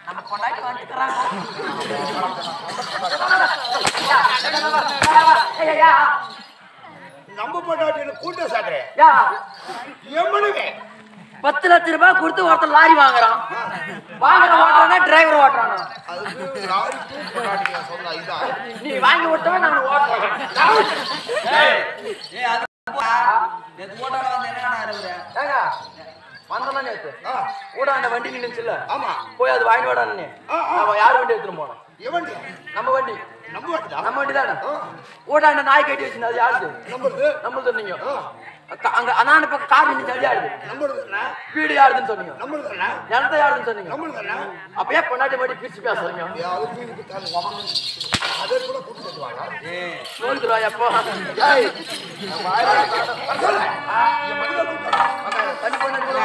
நம்ம கொண்டாடி வந்துக்கிறாங்க. நம்ம பொண்டாட்டியில கூட்ட சாட்டே எம்மனுவே 10 லட்சம் ரூபாய் கொடுத்து ஒருத்தர் லாரி வாங்குறான். ஓட்டுறானா டிரைவர் ஓட்டுறானா? அதுக்கு லாரி பொண்டாட்டி சொன்னா இதான் நீ வாங்கி விட்டவன் நான் ஓட்டுறேன். வந்தோம் நேத்து கூட அந்த வண்டி நின்றுச்சுல்ல. ஆமா போய் அது வாங்கி விடானே. நம்ம யார் வண்டி எடுத்துட்டு போனோம்? எவண்டி? நம்ம வண்டி. நம்ம வண்டி தானே. கூட அந்த நாய் கட்டி வச்சிருந்தா அது யாருது? நம்ம சொன்னீங்க. அங்க அண்ணாண்ட பக்கம் கார் நின்று அடியாடுது. வீடு யாருதுன்னு சொன்னீங்க. நிலத்தை யாருதுன்னு சொன்னீங்க. அப்பயே பொண்டாட்டி மாட்டி பிரிச்சு பேசுறீங்க. அதே கூட கூட்டு கட்டுவாங்க. சொல்லுறா எப்போ தனி பொண்ணு கூட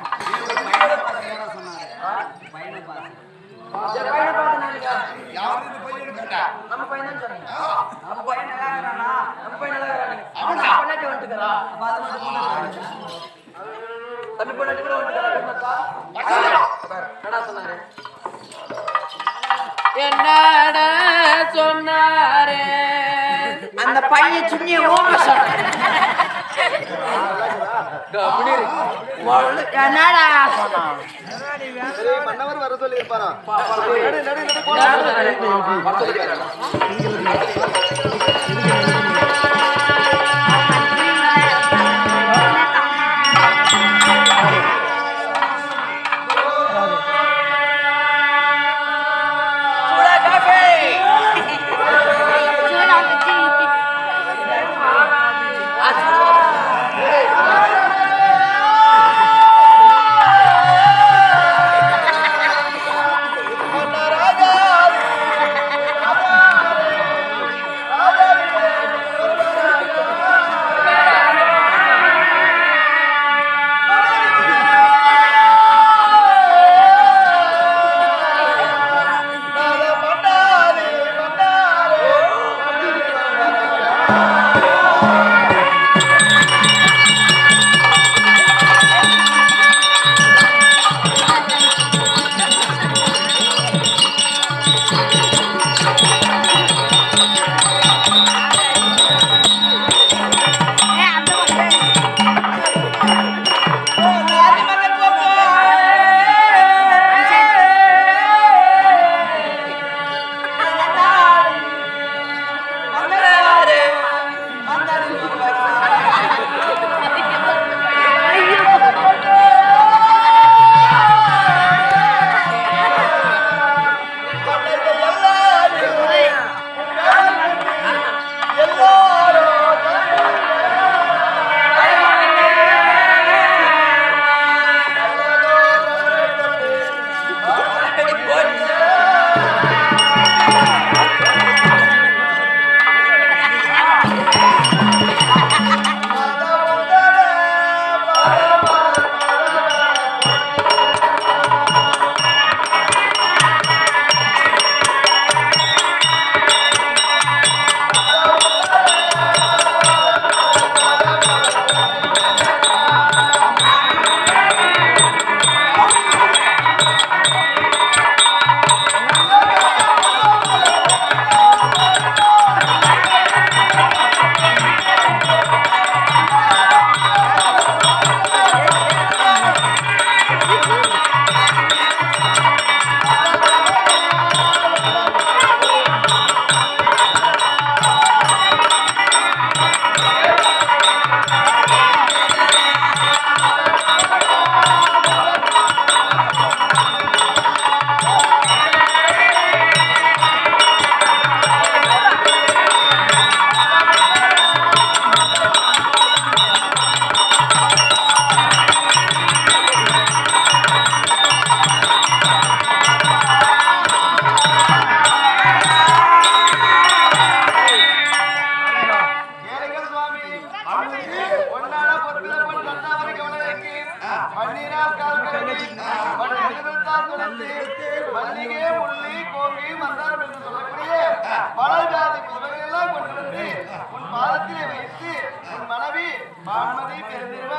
நம்ம பையன் தான் சொன்னீங்க. நம்ம பையன் நல்லா இருக்கிறானா? நம்ம பையன் நல்லா இருக்கிறானுங்க. அவன் பொண்டாட்டி வந்துக்கிறா. தம்பி பொண்டாட்டி கூட வந்துக்கிறா. என்னடா சொன்னாரு? என்னடா சொன்னாரு? அந்த பையன் சும்மிய ஓம சொன்னாரு. என்னடா சொன்னான்? மன்னவர் வர சொல்லி இருப்பாரா?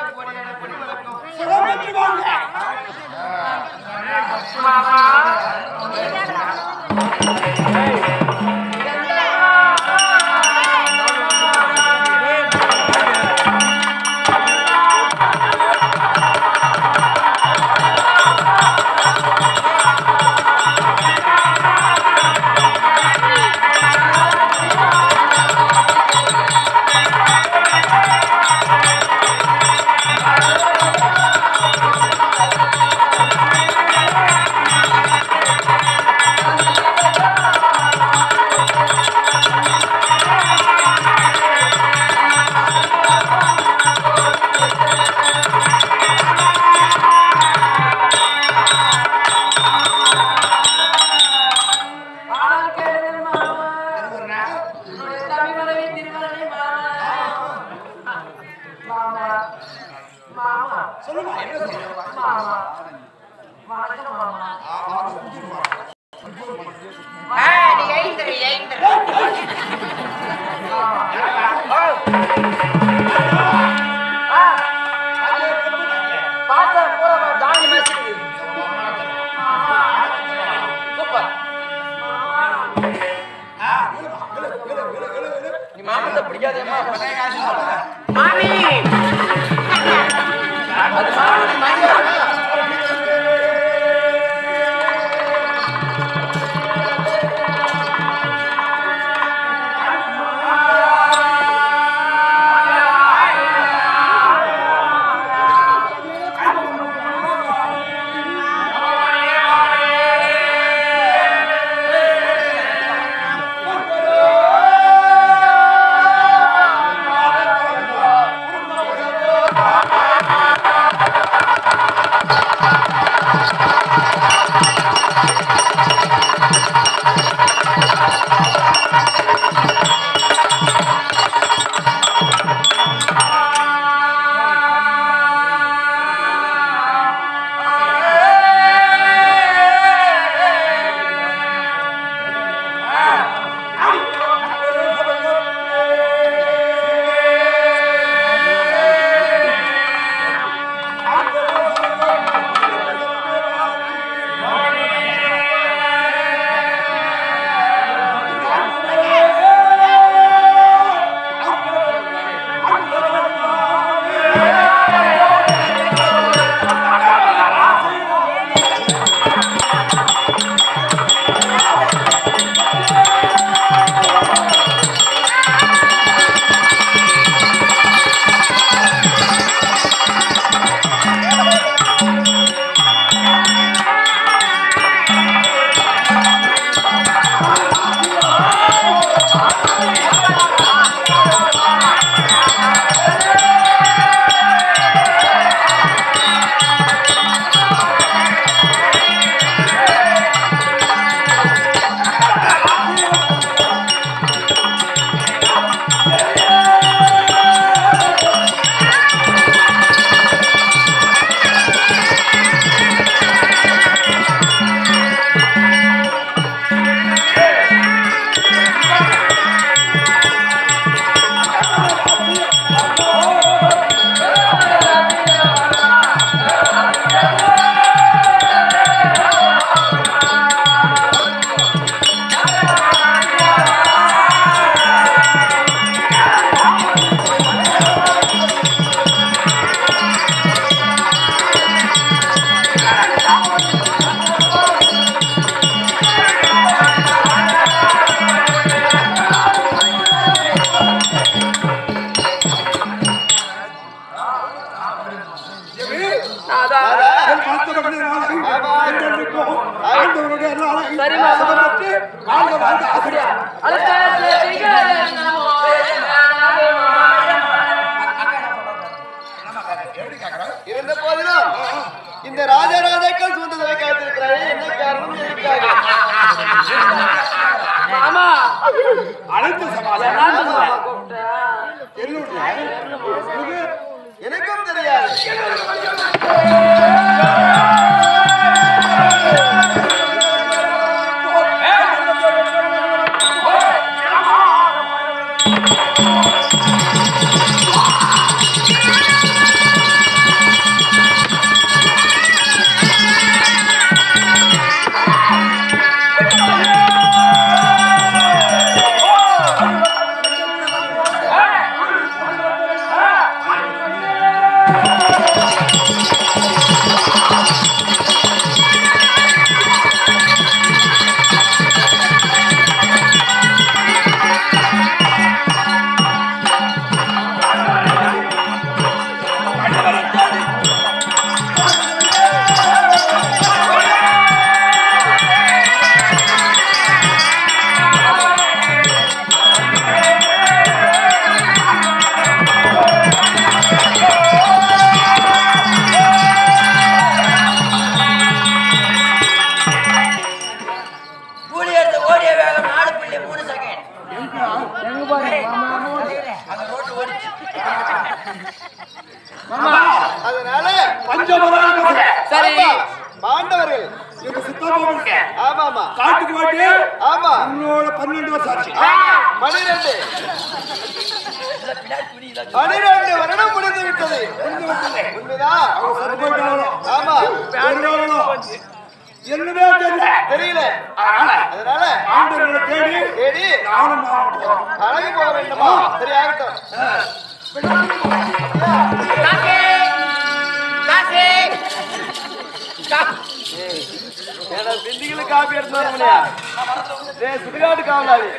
Mama. படிக்காதேம்மா. மாமி அது மாமி மங்க. இருந்த போதிலும் இந்த ராஜராஜாக்கள் சுந்தரவை காத்திருக்கிறாரே என்ன காரணம் இருக்காங்க மாமா அழைத்த சமாதானம் எனக்கும் தெரியாது. அதனால சரி பாண்டவர்கள் எங்க சித்தாபாபு ஆமா ஆமா காட்டுக்கு வாட்டி ஆமா உன்னோட 12 வருஷம் ஆச்சு 12 வருடம் முடிந்து விட்டது உண்மைதான் அவங்க சரி போயிட்டாங்க ஆமா என்னவே தெரியல. அதனால ஆண்டவர்களை தேடி தேடி நானும் அழகு போக வேண்டுமா? சரி ஆகட்டும். பிந்திகளுக்கு காப்பி எடுத்து வர முடியா? சுடுகாட்டு காவலாளி